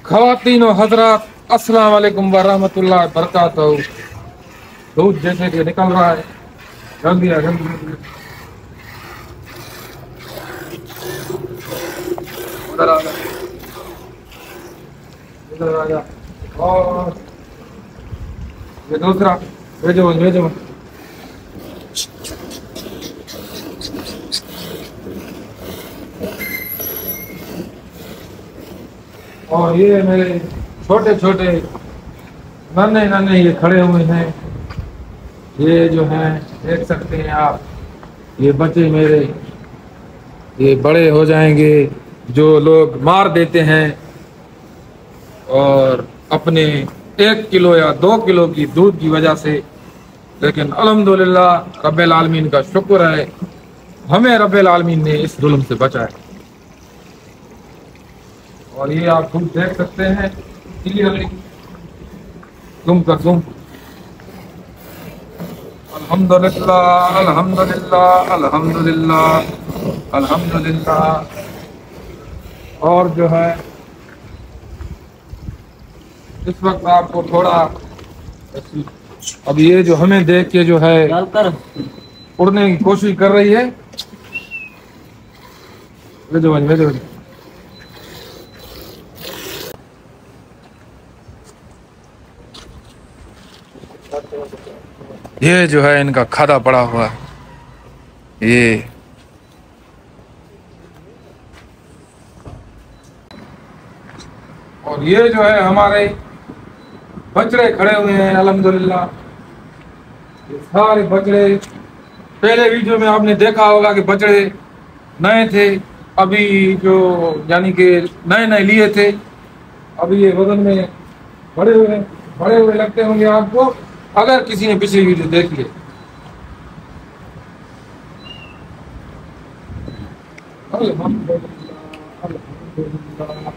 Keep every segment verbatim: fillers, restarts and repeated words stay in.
ख़वातीन व हज़रात, अस्सलाम वालेकुम व रहमतुल्लाहि व बरकातहू। दूध जैसे कि निकल रहा है, जल्दी आ जल्दी उधर आ जा, इधर आ जा। और ये दूसरा भेजो भेजो। और ये मेरे छोटे छोटे नन्हे नन्हे ये खड़े हुए हैं, ये जो हैं देख सकते हैं आप, ये बच्चे मेरे, ये बड़े हो जाएंगे। जो लोग मार देते हैं और अपने एक किलो या दो किलो की दूध की वजह से, लेकिन अल्हम्दुलिल्लाह रब्बिल आलमीन का शुक्र है, हमें रब्बिल आलमीन ने इस जुल्म से बचाया। और ये आप खुद देख सकते हैं क्लियरली, तुम कर तुम। अल्हम्दुलिल्लाह अल्हम्दुलिल्लाह अल्हम्दुलिल्लाह अल्हम्दुलिल्लाह। और जो है इस वक्त आपको थोड़ा, अब ये जो हमें देख के जो है उड़ने की कोशिश कर रही है, भेजो भेजो। ये जो है इनका खादा पड़ा हुआ है, ये और ये जो है हमारे बछड़े खड़े हुए हैं अल्हम्दुलिल्लाह। ये सारे बछड़े, पहले वीडियो में आपने देखा होगा कि बछड़े नए थे, अभी जो यानी कि नए नए लिए थे, अभी ये वजन में बड़े हुए बड़े हुए लगते होंगे आपको, अगर किसी ने पिछली वीडियो देख ली। अल्हम्दुलिल्लाह अल्हम्दुलिल्लाह।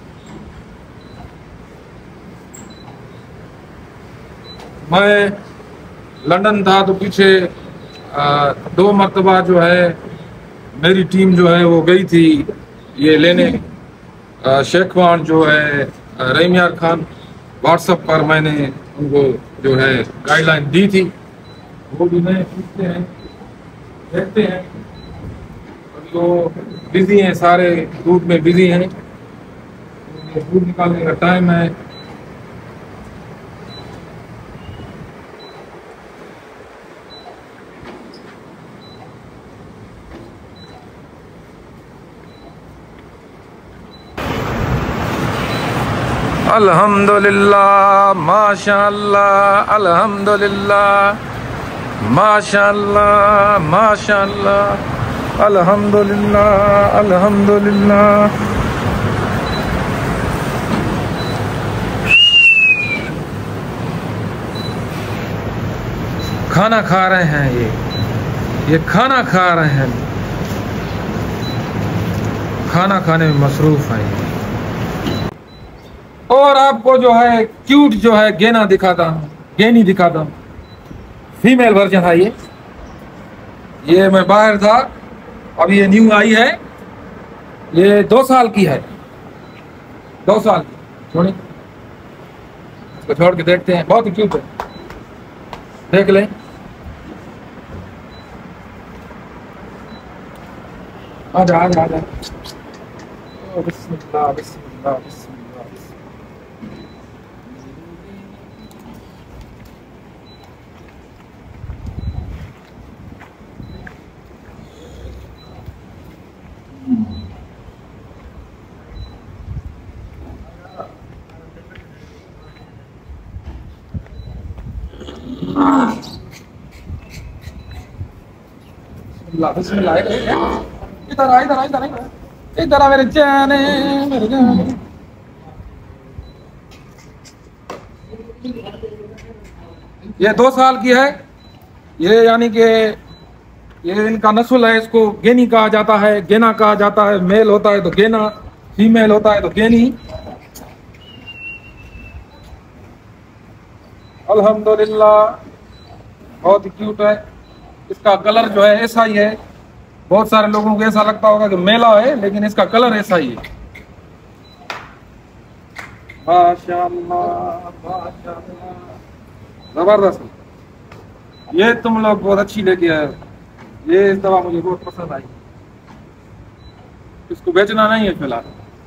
मैं लंदन था तो पीछे आ, दो मरतबा जो है मेरी टीम जो है वो गई थी ये लेने, शेखवान जो है रहीम यार खान, व्हाट्सएप पर मैंने उनको जो है गाइडलाइन दी थी, वो भी नए पूछते हैं देखते हैं। अभी वो बिजी हैं, सारे दूध में बिजी हैं, दूध निकालने का टाइम है। अल्हम्दुलिल्लाह माशाअल्लाह अल्हम्दुलिल्लाह माशाअल्लाह माशाअल्लाह अल्हम्दुलिल्लाह अल्हम्दुलिल्लाह। खाना खा रहे हैं, ये ये खाना खा रहे हैं, खाना खाने में मसरूफ है। और आपको जो है क्यूट जो है गेना दिखाता हूँ, गेनी दिखाता हूँ, फीमेल वर्जन है ये ये मैं बाहर था, अब ये न्यू आई है, ये दो साल की है, दो साल की। छोड़ी इसको छोड़ के देखते हैं, बहुत ही क्यूट है, देख लें। आजा आजा आजा, बिस्मिल्लाह बिस्मिल्लाह बिस्मिल्लाह। बिस्मिल्लाह, इधर आ इधर आ इधर आ इधर आ मेरे जाने मेरे जाने। ये दो साल की है, ये यानी कि ये इनका नस्ल है, इसको गेनी कहा जाता है, गेना कहा जाता है। मेल होता है तो गेना, फीमेल होता है तो गेनी। अल्हम्दुलिल्लाह बहुत ही क्यूट है। इसका कलर जो है ऐसा ही है, बहुत सारे लोगों को ऐसा लगता होगा कि मेला है, लेकिन इसका कलर ऐसा ही है। माशाअल्लाह माशाअल्लाह, जबरदस्त। ये तुम लोग बहुत अच्छी लेके आए हो, ये दवा मुझे बहुत पसंद आई। इसको बेचना नहीं है फिलहाल।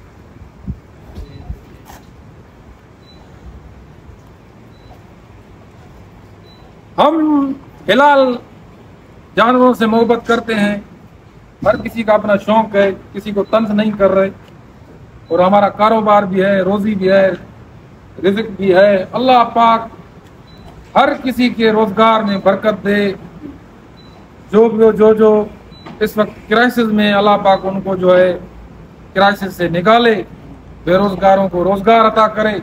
हम फिलहाल जानवरों से मोहब्बत करते हैं, हर किसी का अपना शौक है, किसी को तंज नहीं कर रहे, और हमारा कारोबार भी है, रोजी भी है, रिज़्क भी है। अल्लाह पाक हर किसी के रोजगार में बरकत दे। जो जो जो जो इस वक्त क्राइसिस में, अल्लाह पाक उनको जो है क्राइसिस से निकाले, बेरोजगारों को रोजगार अता करे।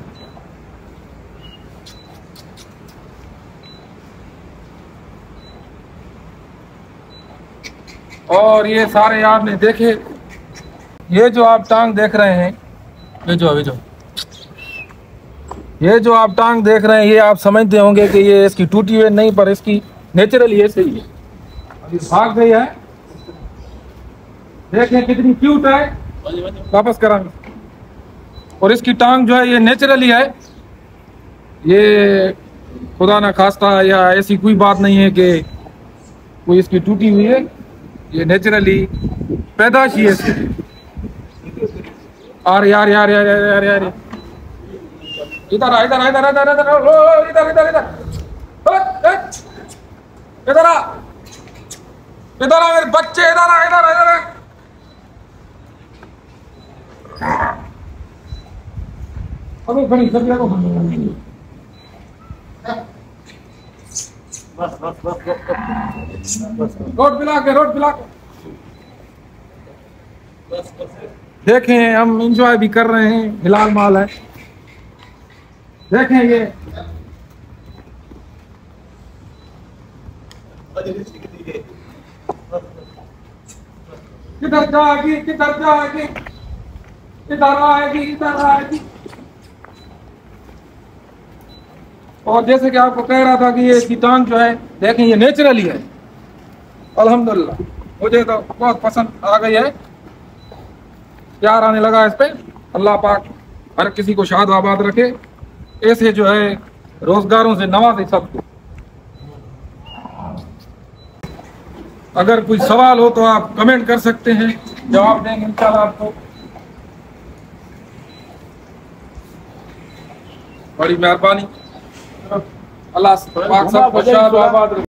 और ये सारे आपने देखे, ये जो आप टांग देख रहे हैं, ये जो अभी जो ये जो आप टांग देख रहे हैं, ये आप समझते होंगे कि ये इसकी टूटी हुई नहीं, पर इसकी नेचुरली ऐसे ही है। अभी भाग गई है, देखें कितनी क्यूट है, वापस करांगे। और इसकी टांग जो है ये नेचुरली है, ये खुदा ना खास्ता या ऐसी कोई बात नहीं है कि कोई इसकी टूटी हुई है, ये नेचुरली पैदाश ही है। अरे यार यार यार यार यार यार इधर आ, इधर इधर इधर इधर इधर इधर इधर इधर आ, इधर आ मेरे बच्चे, इधर आ, इधर इधर अभी खड़ी सब को बस बस बस रोड पिला के रोड पिला के देखें। हम इंजॉय भी कर रहे हैं, हिलाल माल है, देखें ये किधर जाएगी, किधर जाएगी, इधर आएगी, इधर आएगी। और जैसे कि आपको कह रहा था कि ये इसकी टांग जो है, देखें ये नेचुरली है। अल्हम्दुलिल्लाह मुझे तो बहुत पसंद आ गई है, प्यार आने लगा इस पे। अल्लाह पाक हर किसी को शाद आबाद रखे, ऐसे जो है रोजगारों से नवाजे सबको। अगर कोई सवाल हो तो आप कमेंट कर सकते हैं, जवाब देंगे इंशाल्लाह आपको। बड़ी मेहरबानी, अल्लाह पाक सबको शाद आबाद रखे।